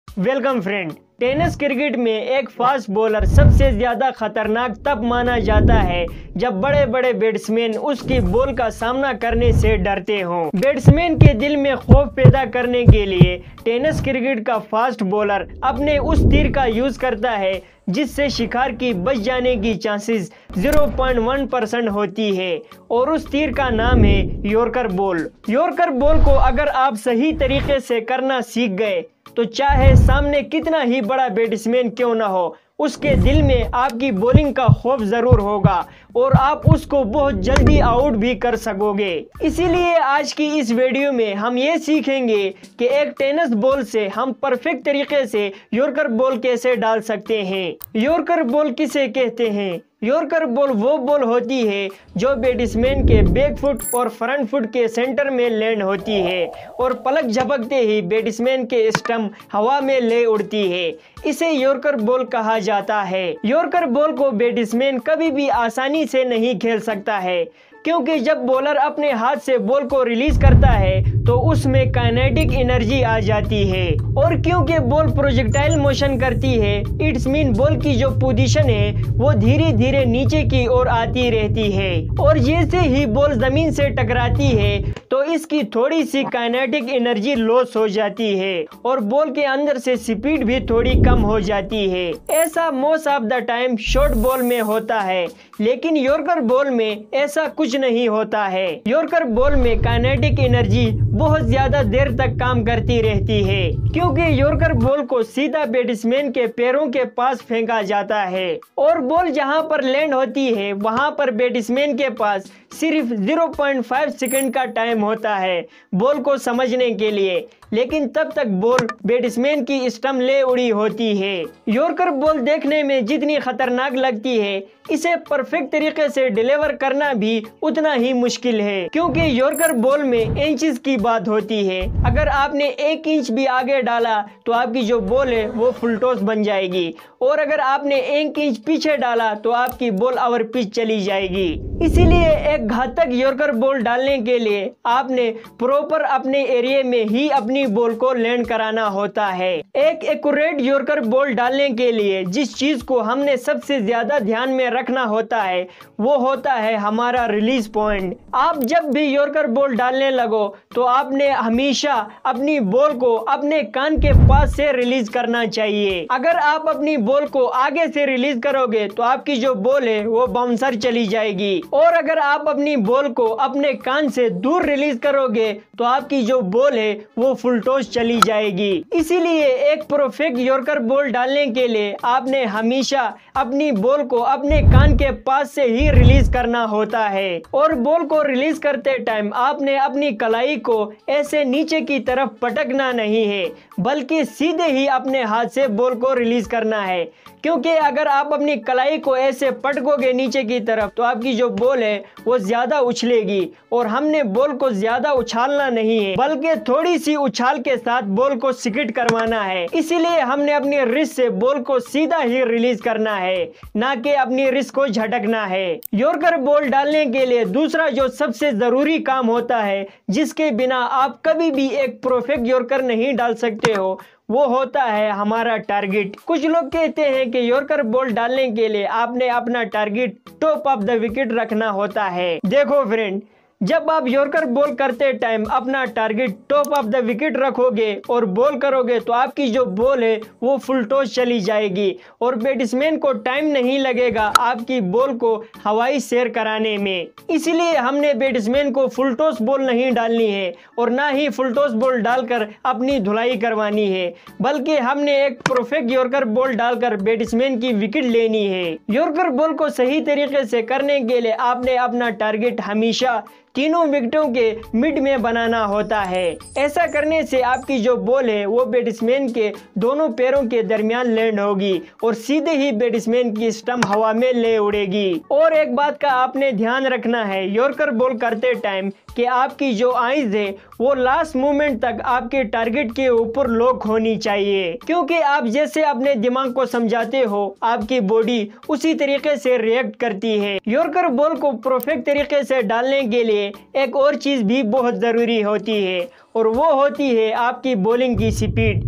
Welcome friend. Tennis cricket में एक fast bowler सबसे ज्यादा खतरनाक तब माना जाता है जब बड़े बड़े बैट्समैन उसकी बॉल का सामना करने से डरते हों। बैट्समैन के दिल में खौफ पैदा करने के लिए टेनिस क्रिकेट का फास्ट बॉलर अपने उस तीर का यूज करता है जिससे शिकार की बच जाने की चांसेस 0.1% होती है और उस तीर का नाम है यॉर्कर बॉल। यॉर्कर बॉल को अगर आप सही तरीके से करना सीख गए तो चाहे सामने कितना ही बड़ा बैट्समैन क्यों ना हो, उसके दिल में आपकी बॉलिंग का खौफ जरूर होगा और आप उसको बहुत जल्दी आउट भी कर सकोगे। इसीलिए आज की इस वीडियो में हम ये सीखेंगे कि एक टेनिस बॉल से हम परफेक्ट तरीके से यॉर्कर बॉल कैसे डाल सकते हैं। यॉर्कर बॉल किसे कहते हैं? यॉर्कर बॉल वो बॉल होती है जो बैट्समैन के बैक फुट और फ्रंट फुट के सेंटर में लैंड होती है और पलक झपकते ही बैट्समैन के स्टंप हवा में ले उड़ती है। इसे यॉर्कर बॉल कहा जाता है। यॉर्कर बॉल को बैट्समैन कभी भी आसानी से नहीं खेल सकता है क्योंकि जब बॉलर अपने हाथ से बॉल को रिलीज करता है तो उसमें काइनेटिक एनर्जी आ जाती है और क्योंकि बॉल प्रोजेक्टाइल मोशन करती है, इट्स मीन बॉल की जो पोजीशन है वो धीरे धीरे नीचे की ओर आती रहती है और जैसे ही बॉल जमीन से टकराती है तो इसकी थोड़ी सी काइनेटिक एनर्जी लॉस हो जाती है और बॉल के अंदर से स्पीड भी थोड़ी कम हो जाती है। ऐसा most of the time short ball में होता है, लेकिन यॉर्कर बॉल में ऐसा कुछ नहीं होता है। यॉर्कर बॉल में काइनेटिक एनर्जी बहुत ज्यादा देर तक काम करती रहती है क्योंकि यॉर्कर बॉल को सीधा बैट्समैन के पैरों के पास फेंका जाता है और बॉल जहां पर लैंड होती है वहां पर बैट्समैन के पास सिर्फ 0.5 सेकंड का टाइम होता है बॉल को समझने के लिए, लेकिन तब तक बॉल बैट्समैन की स्टंप ले उड़ी होती है। यॉर्कर बॉल देखने में जितनी खतरनाक लगती है, इसे परफेक्ट तरीके से डिलीवर करना भी उतना ही मुश्किल है क्योंकि यॉर्कर बॉल में इंचेस की बात होती है। अगर आपने 1 इंच भी आगे डाला तो आपकी जो बॉल है वो फुल टॉस बन जाएगी और अगर आपने 1 इंच पीछे डाला तो आपकी बॉल ओवर पिच चली जाएगी। इसीलिए एक घातक यॉर्कर बॉल डालने के लिए आपने प्रॉपर अपने एरिया में ही अपनी बॉल को लैंड कराना होता है। एक एक्यूरेट यॉर्कर बॉल डालने के लिए जिस चीज को हमने सबसे ज्यादा ध्यान में रखना होता है वो होता है हमारा रिलीज पॉइंट। आप जब भी यॉर्कर बॉल डालने लगो तो आपने हमेशा अपनी बॉल को अपने कान के पास से रिलीज करना चाहिए। अगर आप अपनी बॉल को आगे से रिलीज करोगे तो आपकी जो बॉल है वो बाउंसर चली जाएगी और अगर आप अपनी बॉल को अपने कान से दूर रिलीज करोगे तो आपकी जो बॉल है वो फुल टॉस चली जाएगी। इसीलिए एक परफेक्ट यॉर्कर बॉल डालने के लिए आपने हमेशा अपनी बॉल को अपने कान के पास से ही रिलीज करना होता है और बॉल को रिलीज करते टाइम आपने अपनी कलाई को ऐसे नीचे की तरफ पटकना नहीं है बल्कि सीधे ही अपने हाथ से बॉल को रिलीज करना है क्योंकि अगर आप अपनी कलाई को ऐसे पटकोगे नीचे की तरफ तो आपकी जो बॉल है वो ज्यादा उछलेगी और हमने बॉल को ज्यादा उछालना नहीं है बल्कि थोड़ी सी उछाल के साथ बॉल को स्किट करवाना है। इसीलिए हमने अपनी रिस्ट से बॉल को सीधा ही रिलीज करना है, ना कि अपनी रिस्ट को झटकना है। यॉर्कर बॉल डालने के लिए दूसरा जो सबसे जरूरी काम होता है जिसके बिना आप कभी भी एक परफेक्ट यॉर्कर नहीं डाल सकते हो वो होता है हमारा टारगेट। कुछ लोग कहते हैं कि यॉर्कर बॉल डालने के लिए आपने अपना target top of the wicket रखना होता है। देखो फ्रेंड, जब आप यॉर्कर बॉल करते टाइम अपना target top of the wicket रखोगे और बॉल करोगे तो आपकी जो बॉल है वो फुल टॉस चली जाएगी और बैट्समैन को टाइम नहीं लगेगा आपकी बॉल को हवाई सैर कराने में। इसलिए हमने बैट्समैन को फुल टॉस बॉल नहीं डालनी है और ना ही फुल टॉस बॉल डालकर अपनी धुलाई करवानी है, बल्कि हमने एक परफेक्ट यॉर्कर बॉल डालकर बैट्समैन की विकेट लेनी है। यॉर्कर बॉल को सही तरीके से करने के लिए आपने अपना टारगेट हमेशा तीनों विकेटों के मिड में बनाना होता है। ऐसा करने से आपकी जो बॉल है वो बैट्समैन के दोनों पैरों के दरमियान लैंड होगी और सीधे ही बैट्समैन की स्टंप हवा में ले उड़ेगी। और एक बात का आपने ध्यान रखना है यॉर्कर बॉल करते टाइम कि आपकी जो आइज है वो लास्ट मोमेंट तक आपके टारगेट के ऊपर लॉक होनी चाहिए क्योंकि आप जैसे अपने दिमाग को समझाते हो आपकी बॉडी उसी तरीके से रिएक्ट करती है। यॉर्कर बॉल को परफेक्ट तरीके से डालने के लिए एक और चीज भी बहुत जरूरी होती है और वो होती है आपकी बॉलिंग की स्पीड।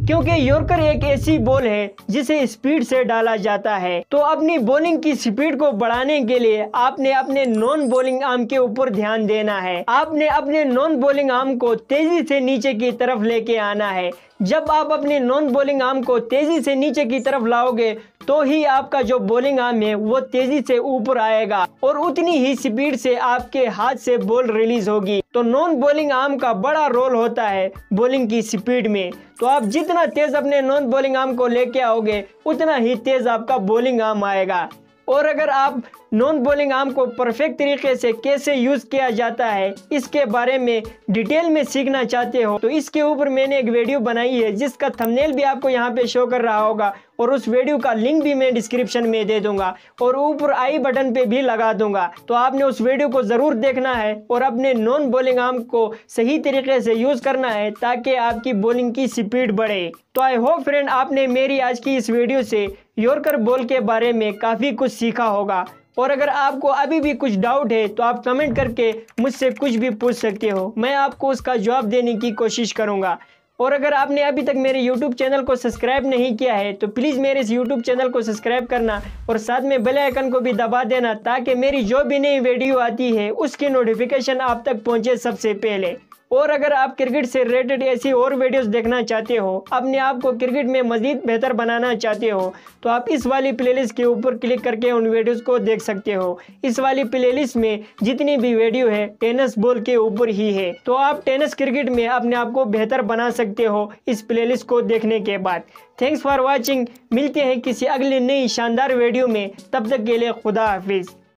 क्योंकि यॉर्कर एक ऐसी बॉल है जिसे स्पीड से डाला जाता है। तो अपनी बॉलिंग की स्पीड को बढ़ाने के लिए आपने अपने नॉन बॉलिंग आर्म के ऊपर ध्यान देना है। आपने अपने नॉन बॉलिंग आर्म को तेजी से नीचे की तरफ लेके आना है। जब आप अपने नॉन बॉलिंग आर्म को तेजी से नीचे की तरफ लाओगे तो ही आपका जो बॉलिंग आर्म है वो तेजी से ऊपर आएगा और उतनी ही स्पीड से आपके हाथ से बॉल रिलीज होगी। तो नॉन बॉलिंग आर्म का बड़ा रोल होता है बॉलिंग की स्पीड में। तो आप जितना तेज अपने नॉन बॉलिंग आर्म को लेके आओगे उतना ही तेज आपका बॉलिंग आर्म आएगा। और अगर आप नॉन बॉलिंग आर्म को परफेक्ट तरीके से कैसे यूज किया जाता है इसके बारे में डिटेल में सीखना चाहते हो तो इसके ऊपर मैंने एक वीडियो बनाई है जिसका थंबनेल भी आपको यहाँ पे शो कर रहा होगा और उस वीडियो का लिंक भी मैं डिस्क्रिप्शन में दे दूंगा और ऊपर आई बटन पे भी लगा दूंगा। तो आपने उस वीडियो को जरूर देखना है और अपने नॉन बॉलिंग आर्म को सही तरीके से यूज करना है ताकि आपकी बॉलिंग की स्पीड बढ़े। तो आई होप फ्रेंड आपने मेरी आज की इस वीडियो से यॉर्कर बॉल के बारे में काफी कुछ सीखा होगा। और अगर आपको अभी भी कुछ डाउट है तो आप कमेंट करके मुझसे कुछ भी पूछ सकते हो, मैं आपको उसका जवाब देने की कोशिश करूंगा। और अगर आपने अभी तक मेरे YouTube चैनल को सब्सक्राइब नहीं किया है तो प्लीज़ मेरे इस YouTube चैनल को सब्सक्राइब करना और साथ में बेल आइकन को भी दबा देना ताकि मेरी जो भी नई वीडियो आती है उसकी नोटिफिकेशन आप तक पहुंचे सबसे पहले। और अगर आप क्रिकेट से रिलेटेड ऐसी और वीडियोस देखना चाहते हो, अपने आप को क्रिकेट में मजीद बेहतर बनाना चाहते हो तो आप इस वाली प्लेलिस्ट के ऊपर क्लिक करके उन वीडियोस को देख सकते हो। इस वाली प्लेलिस्ट में जितनी भी वीडियो है टेनिस बॉल के ऊपर ही है। तो आप टेनिस क्रिकेट में अपने आप को बेहतर बना सकते हो इस प्लेलिस्ट को देखने के बाद। Thanks for watching. मिलते हैं किसी अगली नई शानदार वीडियो में, तब तक के लिए खुदा हाफिज।